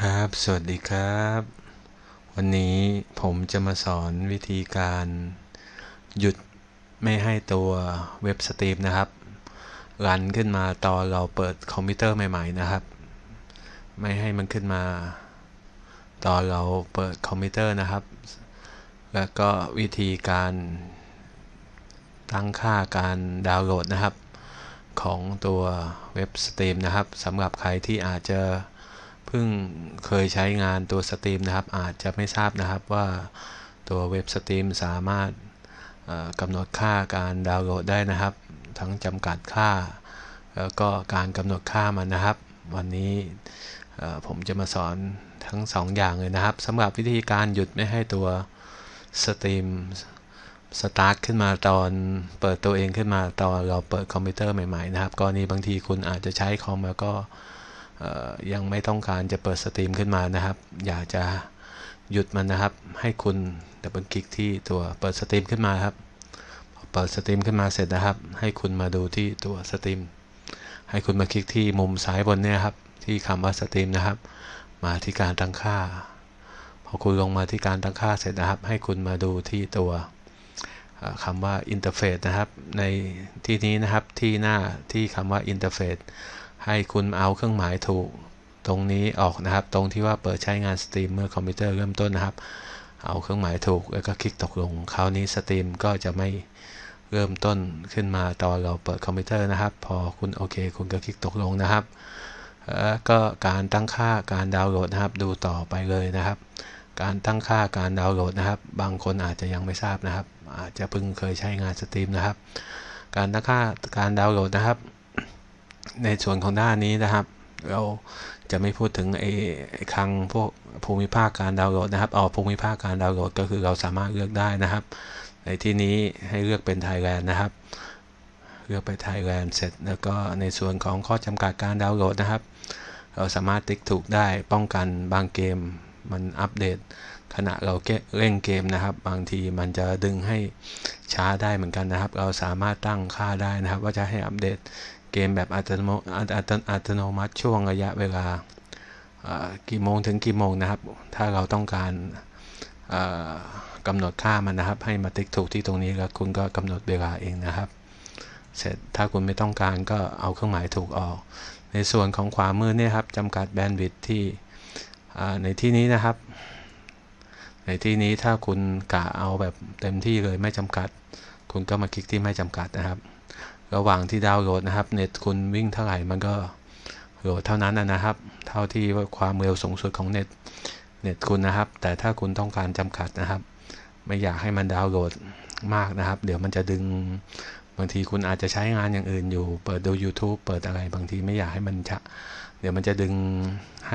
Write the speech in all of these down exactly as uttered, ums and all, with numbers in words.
ครับสวัสดีครับวันนี้ผมจะมาสอนวิธีการหยุดไม่ให้ตัวเว็บสตรีมนะครับรันขึ้นมาตอนเราเปิดคอมพิวเตอร์ใหม่ๆนะครับไม่ให้มันขึ้นมาตอนเราเปิดคอมพิวเตอร์นะครับแล้วก็วิธีการตั้งค่าการดาวน์โหลดนะครับของตัวเว็บสตรีมนะครับสำหรับใครที่อาจจะเพิ่งเคยใช้งานตัวสตรีมนะครับอาจจะไม่ทราบนะครับว่าตัวเว็บสตรีมสามารถกำหนดค่าการดาวน์โหลดได้นะครับทั้งจำกัดค่าแล้วก็การกำหนดค่ามันนะครับวันนี้ผมจะมาสอนทั้งสองอย่างเลยนะครับสำหรับวิธีการหยุดไม่ให้ตัวสตรีมสตาร์ทขึ้นมาตอนเปิดตัวเองขึ้นมาตอนเราเปิดคอมพิวเตอร์ใหม่ๆนะครับกรณีบางทีคุณอาจจะใช้คอมแล้วก็ยังไม่ต้องการจะเปิดสตรีมขึ้นมานะครับอยากจะหยุดมันนะครับให้คุณดับเบิลคลิกที่ตัวเปิดสตรีมขึ้นมาครับพอเปิดสตรีมขึ้นมาเสร็จนะครับให้คุณมาดูที่ตัวสตรีมให้คุณมาคลิกที่มุมซ้ายบนเนี่ยครับที่คำว่าสตรีมนะครับมาที่การตั้งค่าพอคุณลงมาที่การตั้งค่าเสร็จนะครับให้คุณมาดูที่ตัวคำว่าอินเทอร์เฟซนะครับในที่นี้นะครับที่หน้าที่คำว่าอินเทอร์เฟซให้คุณเอาเครื่องหมายถูกตรงนี้ออกนะครับตรงที่ว่าเปิดใช้งานสตรีมเมื่อคอมพิวเตอร์เริ่มต้นนะครับเอาเครื่องหมายถูกแล้วก็คลิกตกลงคราวนี้สตรีมก็จะไม่เริ่มต้นขึ้นมาตอนเราเปิดคอมพิวเตอร์นะครับพอคุณโอเคคุณก็คลิกตกลงนะครับแล้วก็การตั้งค่าการดาวน์โหลดนะครับดูต่อไปเลยนะครับการตั้งค่าการดาวน์โหลดนะครับบางคนอาจจะยังไม่ทราบนะครับอาจจะเพิ่งเคยใช้งานสตรีมนะครับการตั้งค่าการดาวน์โหลดนะครับในส่วนของด้านนี้นะครับเราจะไม่พูดถึงไอ้คลังพวกภูมิภาคการดาวน์โหลดนะครับเอาภูมิภาคการดาวน์โหลดก็คือเราสามารถเลือกได้นะครับในที่นี้ให้เลือกเป็น Thailand นะครับเลือกไป Thailand เสร็จแล้วก็ในส่วนของข้อจำกัดการดาวน์โหลดนะครับเราสามารถติ๊กถูกได้ป้องกันบางเกมมันอัปเดตขณะเราเล่นเกมนะครับบางทีมันจะดึงให้ช้าได้เหมือนกันนะครับเราสามารถตั้งค่าได้นะครับว่าจะให้อัปเดตเกมแบบอัตโนอัตโนมัติช่วงระยะเวลากี่โมงถึงกี่โมงนะครับถ้าเราต้องการกำหนดค่ามันนะครับให้มาติ๊กถูกที่ตรงนี้แล้วคุณก็กำหนดเวลาเองนะครับเสร็จถ้าคุณไม่ต้องการก็เอาเครื่องหมายถูกออกในส่วนของขวามือเนี่ยครับจำกัดแบนด์วิดท์ที่ในที่นี้นะครับในที่นี้ถ้าคุณกะเอาแบบเต็มที่เลยไม่จำกัดคุณก็มาคลิกที่ไม่จำกัดนะครับระหว่างที่ดาวน์โหลดนะครับเน็ตคุณวิ่งเท่าไหร่มันก็โหลดเท่านั้นนะครับเท่าที่ความเร็วสูงสุดของเน็ตเน็ตคุณนะครับแต่ถ้าคุณต้องการจำกัดนะครับไม่อยากให้มันดาวน์โหลดมากนะครับเดี๋ยวมันจะดึงบางทีคุณอาจจะใช้งานอย่างอื่นอยู่เปิดดู YouTube เปิดอะไรบางทีไม่อยากให้มันจะเดี๋ยวมันจะดึงให้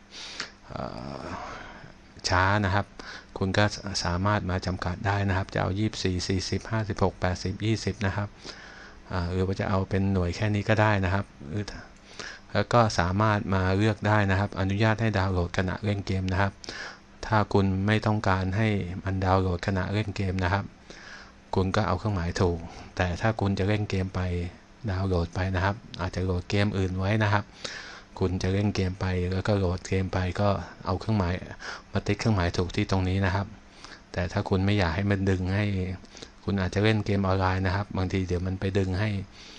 ช้านะครับคุณก็สามารถมาจำกัดได้นะครับจะเอายี่สิบสี่ สี่สิบ ห้าสิบหก แปดสิบ ยี่สิบนะครับหรือว่าจะเอาเป็นหน่วยแค่นี้ก็ได้นะครับแล้วก็สามารถมาเลือกได้นะครับอนุญาตให้ดาวน์โหลดขณะเล่นเกมนะครับถ้าคุณไม่ต้องการให้มันดาวน์โหลดขณะเล่นเกมนะครับคุณก็เอาเครื่องหมายถูกแต่ถ้าคุณจะเล่นเกมไปดาวน์โหลดไปนะครับอาจจะโหลดเกมอื่นไว้นะครับคุณจะเล่นเกมไปแล้วก็โหลดเกมไปก็เอาเครื่องหมายมาติ๊กเครื่องหมายถูกที่ตรงนี้นะครับแต่ถ้าคุณไม่อยากให้มันดึงให้คุณอาจจะเล่นเกมออนไลน์นะครับบางทีเดี๋ยวมันไปดึงให้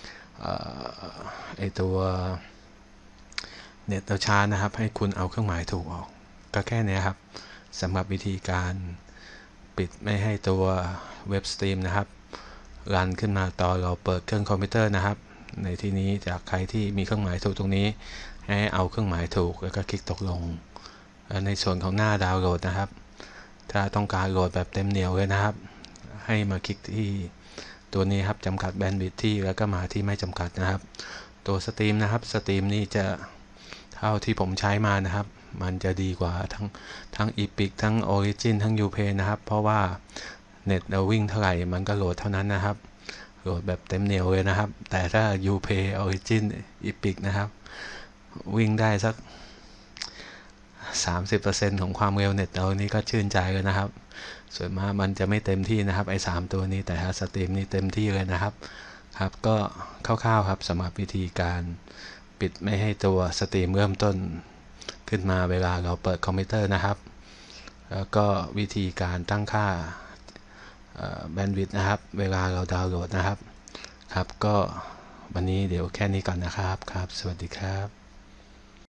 ไอตัวเน็ตเราช้านะครับให้คุณเอาเครื่องหมายถูกออกก็แค่นี้ครับสำหรับวิธีการปิดไม่ให้ตัวเว็บสตรีมนะครับรันขึ้นมาตอนเราเปิดเครื่องคอมพิวเตอร์นะครับในที่นี้จากใครที่มีเครื่องหมายถูกตรงนี้ให้เอาเครื่องหมายถูกแล้วก็คลิกตกลงในส่วนของหน้าดาวน์โหลดนะครับถ้าต้องการโหลดแบบเต็มเหนียวเลยนะครับให้มาคลิกที่ตัวนี้ครับจำกัดแบนด์วิดท์ที่แล้วก็มาที่ไม่จำกัดนะครับตัวสตรีมนะครับสตรีมนี่จะเท่าที่ผมใช้มานะครับมันจะดีกว่าทั้งทั้ง Epic ทั้ง Origin ทั้ง Uplay นะครับเพราะว่าเน็ตเราวิ่งเท่าไหร่มันก็โหลดเท่านั้นนะครับโหลดแบบเต็มเหนียวเลยนะครับแต่ถ้า Uplay Origin Epic นะครับวิ่งได้สัก สามสิบเปอร์เซ็นต์ ของความเร็วเน็ตเรานี่ก็ชื่นใจเลยนะครับส่วนมากมันจะไม่เต็มที่นะครับไอ้สามตัวนี้แต่ถ้าสตรีมนี่เต็มที่เลยนะครับครับก็คร่าวๆครับสำหรับวิธีการปิดไม่ให้ตัวสตรีมเริ่มต้นขึ้นมาเวลาเราเปิดคอมพิวเตอร์นะครับแล้วก็วิธีการตั้งค่าแบนด์วิดต์นะครับเวลาเราดาวน์โหลดนะครับครับก็วันนี้เดี๋ยวแค่นี้ก่อนนะครับครับสวัสดีครับ